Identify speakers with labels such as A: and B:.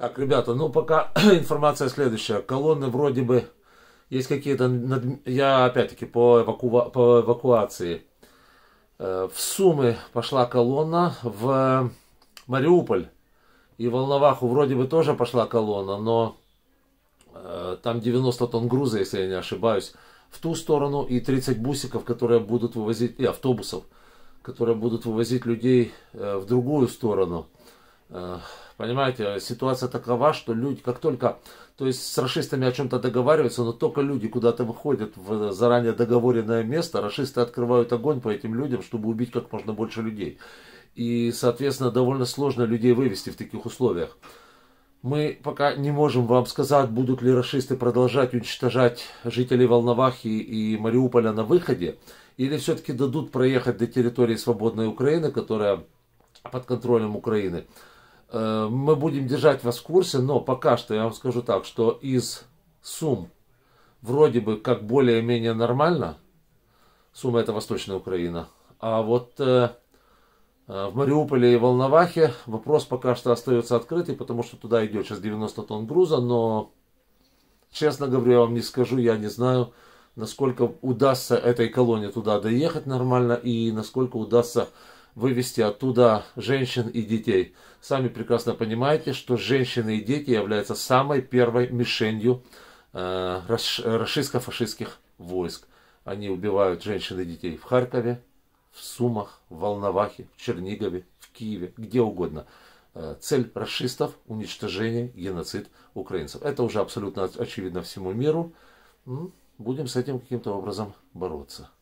A: Так, ребята, ну пока информация следующая. Колонны вроде бы есть какие-то... Я опять-таки по эвакуации. В Сумы пошла колонна, в Мариуполь и в Волноваху вроде бы тоже пошла колонна, но там 90 тонн груза, если я не ошибаюсь, в ту сторону, и 30 бусиков, которые будут вывозить, и автобусов, которые будут вывозить людей в другую сторону. Понимаете, ситуация такова, что люди, как только, то есть с рашистами о чем-то договариваются, но только люди куда-то выходят в заранее договоренное место, рашисты открывают огонь по этим людям, чтобы убить как можно больше людей. И, соответственно, довольно сложно людей вывести в таких условиях. Мы пока не можем вам сказать, будут ли рашисты продолжать уничтожать жителей Волновахи и Мариуполя на выходе, или все-таки дадут проехать до территории свободной Украины, которая под контролем Украины. Мы будем держать вас в курсе, но пока что я вам скажу так, что из Сум вроде бы как более-менее нормально. Сума — это Восточная Украина. А вот в Мариуполе и Волновахе вопрос пока что остается открытый, потому что туда идет сейчас 90 тонн груза, но, честно говоря, я вам не скажу, я не знаю, насколько удастся этой колонне туда доехать нормально и насколько удастся вывести оттуда женщин и детей. Сами прекрасно понимаете, что женщины и дети являются самой первой мишенью рашистско-фашистских войск. Они убивают женщин и детей в Харькове, в Сумах, в Волновахе, в Чернигове, в Киеве, где угодно. Цель рашистов — уничтожение, геноцид украинцев. Это уже абсолютно очевидно всему миру. Будем с этим каким-то образом бороться.